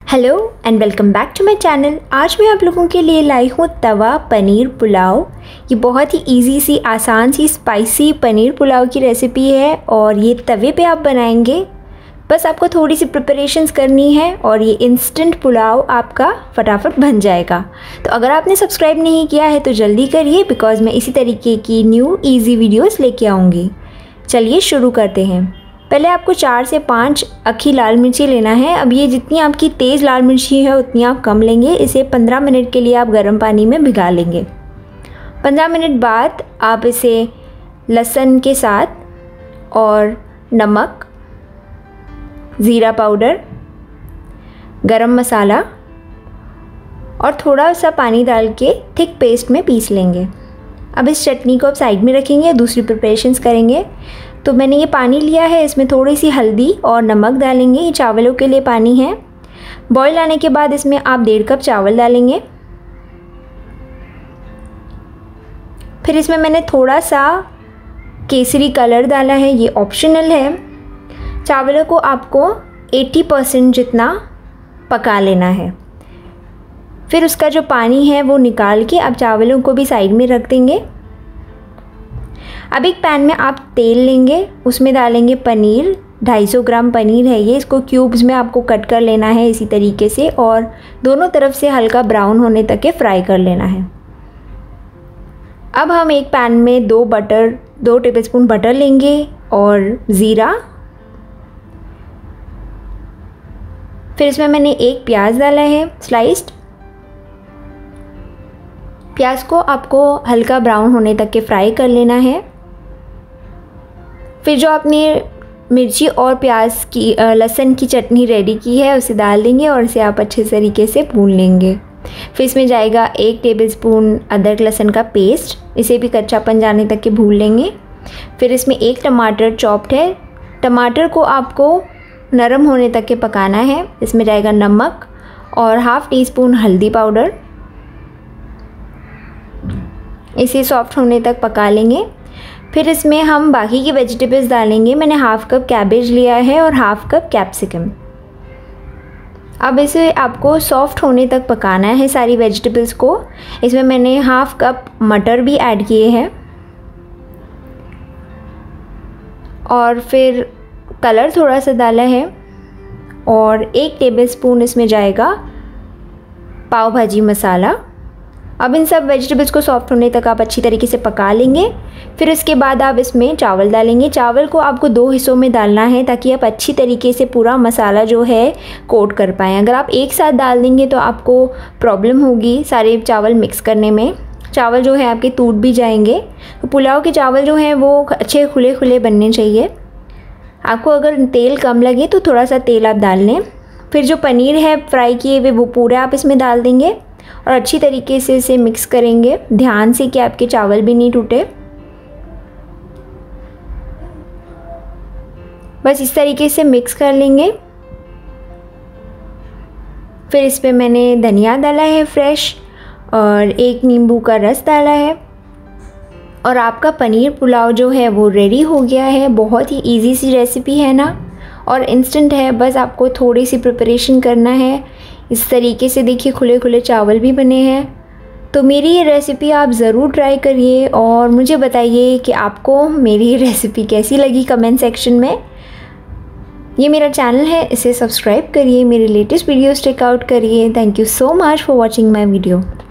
Hello and welcome back to my channel. आज मैं आप लोगों के लिए लाई हूँ तवा पनीर पुलाव। ये बहुत ही इजी सी आसान सी स्पाइसी पनीर पुलाव की रेसिपी है और ये तवे पे आप बनाएंगे। बस आपको थोड़ी सी प्रिपरेशंस करनी है और ये इंस्टेंट पुलाव आपका फटाफट बन जाएगा। तो अगर आपने सब्सक्राइब नहीं किया है तो जल्दी करिए, बिकॉज़ मैं इसी तरीके की न्यू ईजी वीडियोज़ लेके आऊँगी। चलिए शुरू करते हैं। पहले आपको 4 से 5 अक्खी लाल मिर्ची लेना है। अब ये जितनी आपकी तेज़ लाल मिर्ची है उतनी आप कम लेंगे। इसे 15 मिनट के लिए आप गर्म पानी में भिगा लेंगे। 15 मिनट बाद आप इसे लहसुन के साथ और नमक, ज़ीरा पाउडर, गरम मसाला और थोड़ा सा पानी डाल के थिक पेस्ट में पीस लेंगे। अब इस चटनी को आप साइड में रखेंगे, दूसरी प्रिपरेशंस करेंगे। तो मैंने ये पानी लिया है, इसमें थोड़ी सी हल्दी और नमक डालेंगे। ये चावलों के लिए पानी है। बॉईल आने के बाद इसमें आप 1.5 कप चावल डालेंगे। फिर इसमें मैंने थोड़ा सा केसरी कलर डाला है, ये ऑप्शनल है। चावलों को आपको 80% जितना पका लेना है। फिर उसका जो पानी है वो निकाल के आप चावलों को भी साइड में रख देंगे। अब एक पैन में आप तेल लेंगे, उसमें डालेंगे पनीर। 250 ग्राम पनीर है ये। इसको क्यूब्स में आपको कट कर लेना है इसी तरीके से और दोनों तरफ से हल्का ब्राउन होने तक के फ्राई कर लेना है। अब हम एक पैन में 2 टेबलस्पून बटर लेंगे और ज़ीरा। फिर इसमें मैंने एक प्याज डाला है स्लाइस्ड। प्याज को आपको हल्का ब्राउन होने तक के फ्राई कर लेना है। फिर जो आपने मिर्ची और प्याज की लहसुन की चटनी रेडी की है उसे डाल देंगे और इसे आप अच्छे तरीके से भून लेंगे। फिर इसमें जाएगा 1 टेबलस्पून अदरक लहसुन का पेस्ट। इसे भी कच्चापन जाने तक के भून लेंगे। फिर इसमें 1 टमाटर चॉप्ड है। टमाटर को आपको नरम होने तक के पकाना है। इसमें जाएगा नमक और ½ टीस्पून हल्दी पाउडर। इसे सॉफ्ट होने तक पका लेंगे। फिर इसमें हम बाकी की वेजिटेबल्स डालेंगे। मैंने ½ कप कैबेज लिया है और ½ कप कैप्सिकम। अब इसे आपको सॉफ्ट होने तक पकाना है सारी वेजिटेबल्स को। इसमें मैंने ½ कप मटर भी ऐड किए हैं और फिर कलर थोड़ा सा डाला है और 1 टेबलस्पून इसमें जाएगा पाव भाजी मसाला। अब इन सब वेजिटेबल्स को सॉफ्ट होने तक आप अच्छी तरीके से पका लेंगे। फिर इसके बाद आप इसमें चावल डालेंगे। चावल को आपको 2 हिस्सों में डालना है ताकि आप अच्छी तरीके से पूरा मसाला जो है कोट कर पाएँ। अगर आप एक साथ डाल देंगे तो आपको प्रॉब्लम होगी सारे चावल मिक्स करने में। चावल जो है आपके टूट भी जाएंगे। तो पुलाव के चावल जो हैं वो अच्छे खुले खुले बनने चाहिए। आपको अगर तेल कम लगे तो थोड़ा सा तेल आप डाल लें। फिर जो पनीर है फ्राई किए हुए वो पूरा आप इसमें डाल देंगे और अच्छी तरीके से इसे मिक्स करेंगे, ध्यान से कि आपके चावल भी नहीं टूटे। बस इस तरीके से मिक्स कर लेंगे। फिर इस पे मैंने धनिया डाला है फ्रेश और 1 नींबू का रस डाला है और आपका पनीर पुलाव जो है वो रेडी हो गया है। बहुत ही इजी सी रेसिपी है ना और इंस्टेंट है। बस आपको थोड़ी सी प्रिपरेशन करना है। इस तरीके से देखिए खुले खुले चावल भी बने हैं। तो मेरी ये रेसिपी आप ज़रूर ट्राई करिए और मुझे बताइए कि आपको मेरी रेसिपी कैसी लगी कमेंट सेक्शन में। ये मेरा चैनल है, इसे सब्सक्राइब करिए, मेरे लेटेस्ट वीडियोस चेकआउट करिए। Thank you so much for watching my video.